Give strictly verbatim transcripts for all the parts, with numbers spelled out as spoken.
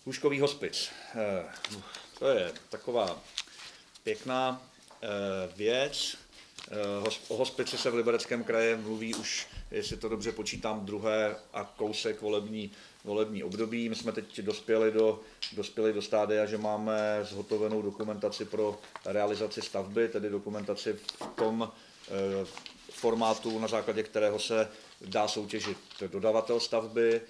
Lůžkový hospic. To je taková pěkná věc. O hospici se v Libereckém kraji mluví už, jestli to dobře počítám, druhé a kousek volební, volební období. My jsme teď dospěli do, dospěli do stádia, že máme zhotovenou dokumentaci pro realizaci stavby, tedy dokumentaci v tom formátu, na základě kterého se dá soutěžit dodavatel stavby.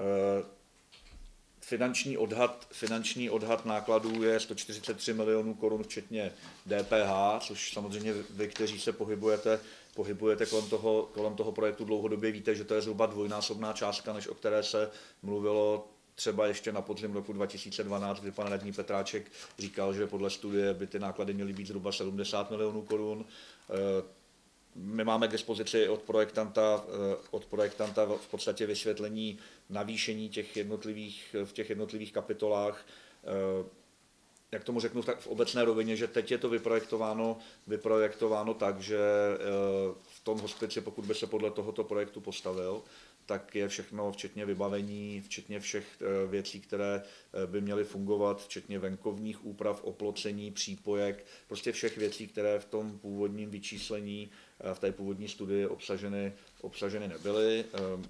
Finanční odhad, finanční odhad nákladů je sto čtyřicet tři milionů korun včetně D P H, což samozřejmě vy, kteří se pohybujete, pohybujete kolem toho, kolem toho projektu dlouhodobě, víte, že to je zhruba dvojnásobná částka, než o které se mluvilo třeba ještě na podzim roku dva tisíce dvanáct, kdy pan radní Petráček říkal, že podle studie by ty náklady měly být zhruba sedmdesát milionů korun. My máme k dispozici od projektanta, od projektanta v podstatě vysvětlení navýšení těch jednotlivých, v těch jednotlivých kapitolách. Jak tomu řeknu v obecné rovině, že teď je to vyprojektováno, vyprojektováno tak, že v tom hospici, pokud by se podle tohoto projektu postavil, tak je všechno, včetně vybavení, včetně všech věcí, které by měly fungovat, včetně venkovních úprav, oplocení, přípojek, prostě všech věcí, které v tom původním vyčíslení, v té původní studii obsaženy, obsaženy nebyly.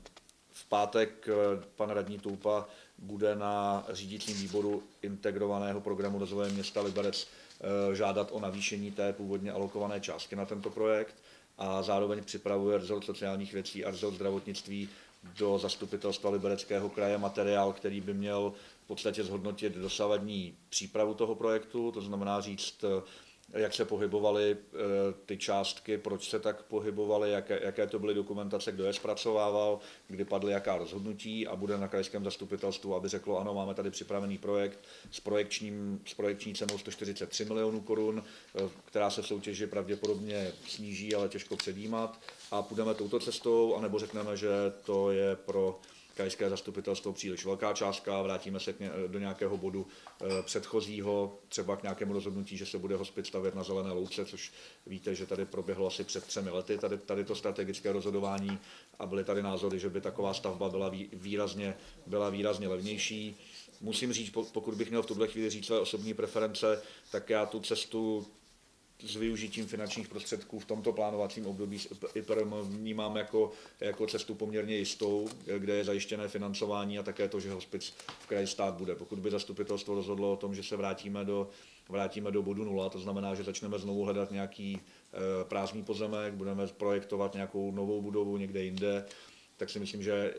V pátek pan radní Toupa bude na řídícím výboru integrovaného programu rozvoje města Liberec žádat o navýšení té původně alokované částky na tento projekt a zároveň připravuje rezort sociálních věcí a rezort zdravotnictví do zastupitelstva Libereckého kraje materiál, který by měl v podstatě zhodnotit dosavadní přípravu toho projektu, to znamená říct, jak se pohybovaly ty částky, proč se tak pohybovaly, jaké, jaké to byly dokumentace, kdo je zpracovával, kdy padly jaká rozhodnutí a bude na krajském zastupitelstvu, aby řeklo, ano, máme tady připravený projekt s, projekčním, s projekční cenou sto čtyřicet tři milionů korun, která se v soutěži pravděpodobně sníží, ale těžko předjímat a půjdeme touto cestou, anebo řekneme, že to je pro krajské zastupitelstvo příliš velká částka, vrátíme se do nějakého bodu předchozího, třeba k nějakému rozhodnutí, že se bude hospic stavět na zelené louce, což víte, že tady proběhlo asi před třemi lety, tady, tady to strategické rozhodování a byly tady názory, že by taková stavba byla výrazně, byla výrazně levnější. Musím říct, pokud bych měl v tuhle chvíli říct své osobní preference, tak já tu cestu s využitím finančních prostředků v tomto plánovacím období I P R M vnímám jako, jako cestu poměrně jistou, kde je zajištěné financování a také to, že hospic v kraji stát bude. Pokud by zastupitelstvo rozhodlo o tom, že se vrátíme do, vrátíme do bodu nula, to znamená, že začneme znovu hledat nějaký e, prázdný pozemek, budeme projektovat nějakou novou budovu někde jinde, tak si myslím, že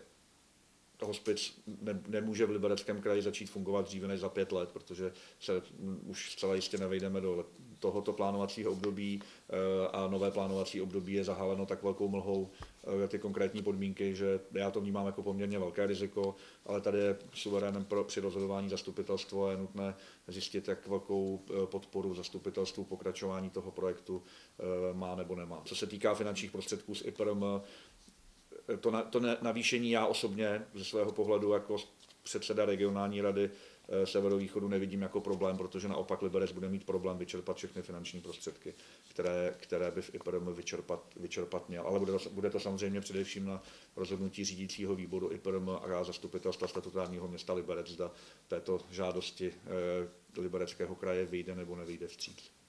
hospic ne, nemůže v Libereckém kraji začít fungovat dříve než za pět let, protože se už zcela jistě nevejdeme do tohoto plánovacího období a nové plánovací období je zahaleno tak velkou mlhou ty konkrétní podmínky, že já to vnímám jako poměrně velké riziko, ale tady je suverénem pro, při rozhodování zastupitelstvo a je nutné zjistit, jak velkou podporu zastupitelstvu pokračování toho projektu má nebo nemá. Co se týká finančních prostředků z I P R M, To, na, to navýšení já osobně ze svého pohledu jako předseda regionální rady e, Severovýchodu nevidím jako problém, protože naopak Liberec bude mít problém vyčerpat všechny finanční prostředky, které, které by v I P R M vyčerpat, vyčerpat měl. Ale bude to, bude to samozřejmě především na rozhodnutí řídícího výboru I P R M a zastupitelstva statutárního města Liberec, zda této žádosti e, Libereckého kraje vyjde nebo nevyjde vstříc.